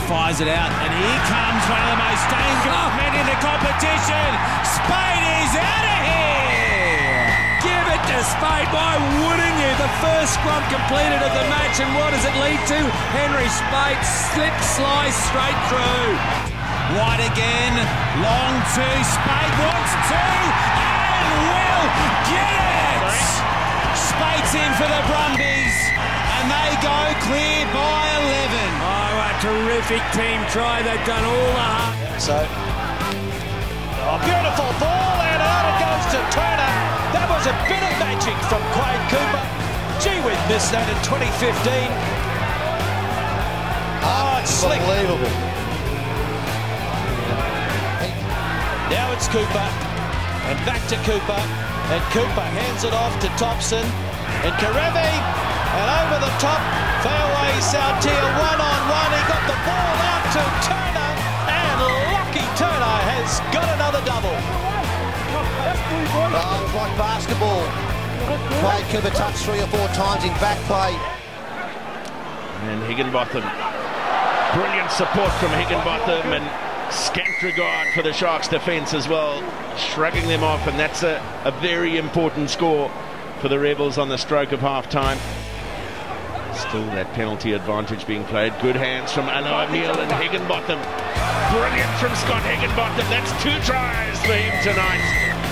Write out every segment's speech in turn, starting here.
fires it out, and here comes one of the most dangerous men in the competition. Speight is out of here! Give it to Speight, why wouldn't you? The first scrum completed of the match, and what does it lead to? Henry Speight, slip slice straight through. Wide again, long two, Speight wants two, and will get it! Speight's in for the Brumbies, and they go clear by 11. Oh, a terrific team try. They've done all the hard. So, beautiful ball, and out it goes to Turner. That was a bit of magic from Quade Cooper. Gee, we missed that in 2015. Oh, it's slick. Unbelievable. Now it's Cooper, and back to Cooper, and Cooper hands it off to Thompson, and Karevi, and over the top, fairway Sautia, one-on-one, he got the ball out to Turner, and Lachie Turner has got another double. Oh, it's like basketball. Quade Cooper touched 3 or 4 times in back play. And Higginbotham, brilliant support from Higginbotham, and scant regard for the Sharks' defence as well, shrugging them off, and that's a very important score for the Rebels on the stroke of half-time. Still that penalty advantage being played. Good hands from Aloha O'Neill and Higginbotham. Brilliant from Scott Higginbotham. That's 2 tries for him tonight.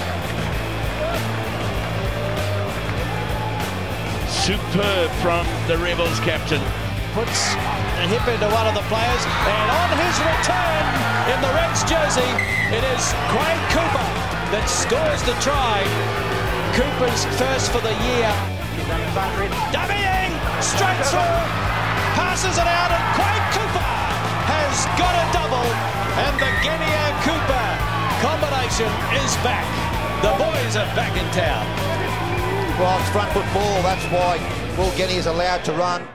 Superb from the Rebels captain. Puts a hip into one of the players, and on his return in the Reds jersey, it is Quade Cooper that scores the try. Cooper's first for the year. Dummying, straight through, passes it out, and Quade Cooper has got a double, and the Genia-Cooper combination is back. The boys are back in town. Well, it's front foot ball, that's why Will Genny is allowed to run.